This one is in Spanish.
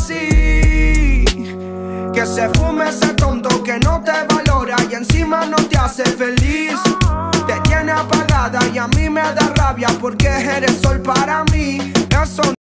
así. Que se fume ese tonto que no te valora y encima no te hace feliz. Te tiene apagada y a mí me da rabia porque eres sol para mí. Eso